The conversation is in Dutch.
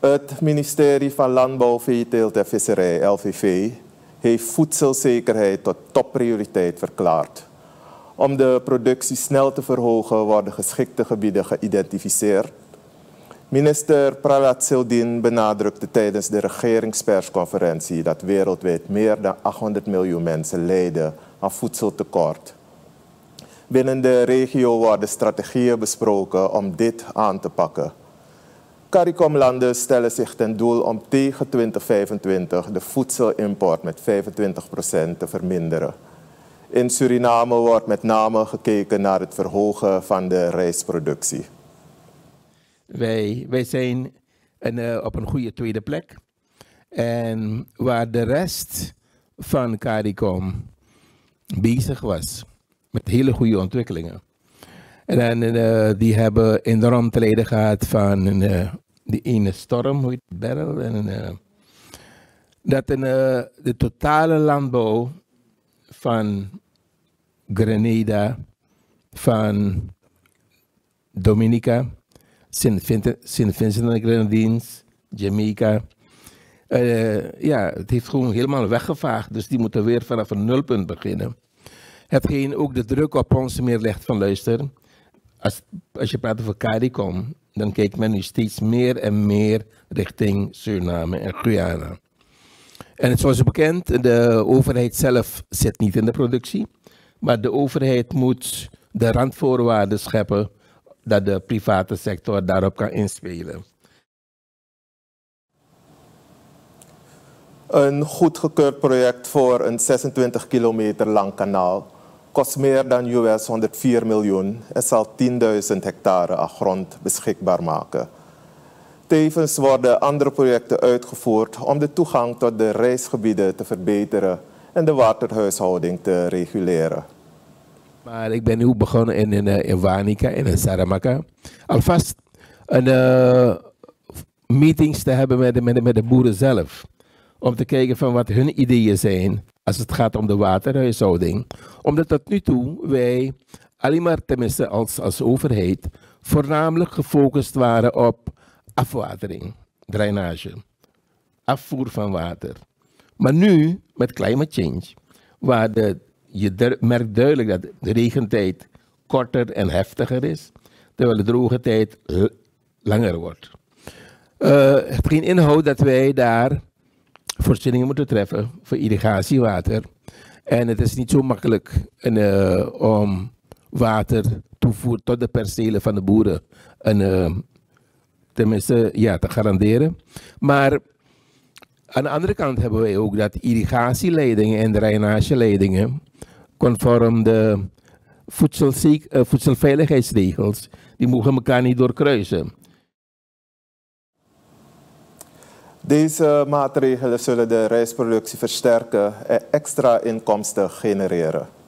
Het ministerie van Landbouw, Veeteelt en Visserij, LVV, heeft voedselzekerheid tot topprioriteit verklaard. Om de productie snel te verhogen worden geschikte gebieden geïdentificeerd. Minister Pralat Sildin benadrukte tijdens de regeringspersconferentie dat wereldwijd meer dan 800 miljoen mensen lijden aan voedseltekort. Binnen de regio worden strategieën besproken om dit aan te pakken. CARICOM-landen stellen zich ten doel om tegen 2025 de voedselimport met 25% te verminderen. In Suriname wordt met name gekeken naar het verhogen van de rijstproductie. Wij zijn op een goede tweede plek. En waar de rest van CARICOM bezig was met hele goede ontwikkelingen. En die hebben enorm te lijden gehad van die ene storm, hoe heet het, Beryl. En dat de totale landbouw van Grenada, van Dominica, Sint Vincent en de Grenadines, Jamaica. Het heeft gewoon helemaal weggevaagd. Dus die moeten weer vanaf een nulpunt beginnen. Hetgeen ook de druk op ons meer legt van luister. Als je praat over CARICOM, dan kijkt men nu steeds meer en meer richting Suriname en Guyana. En zoals bekend, de overheid zelf zit niet in de productie. Maar de overheid moet de randvoorwaarden scheppen dat de private sector daarop kan inspelen. Een goedgekeurd project voor een 26 kilometer lang kanaal kost meer dan $104 miljoen en zal 10.000 hectare aan grond beschikbaar maken. Tevens worden andere projecten uitgevoerd om de toegang tot de rijstgebieden te verbeteren en de waterhuishouding te reguleren. Maar ik ben nu begonnen in Wanica en in Saramacca. Alvast meetings te hebben met de boeren zelf. Om te kijken van wat hun ideeën zijn als het gaat om de waterhuishouding. Omdat tot nu toe wij alleen maar tenminste als overheid voornamelijk gefocust waren op afwatering, drainage, afvoer van water. Maar nu met climate change, waar je merkt duidelijk dat de regentijd korter en heftiger is, terwijl de droge tijd langer wordt. Hetgeen inhoudt dat wij daar voorzieningen moeten treffen voor irrigatiewater. En het is niet zo makkelijk om watertoevoer tot de percelen van de boeren te garanderen. Maar aan de andere kant hebben wij ook dat irrigatieleidingen en drainageleidingen conform de voedselveiligheidsregels, die mogen elkaar niet doorkruisen. Deze maatregelen zullen de rijstproductie versterken en extra inkomsten genereren.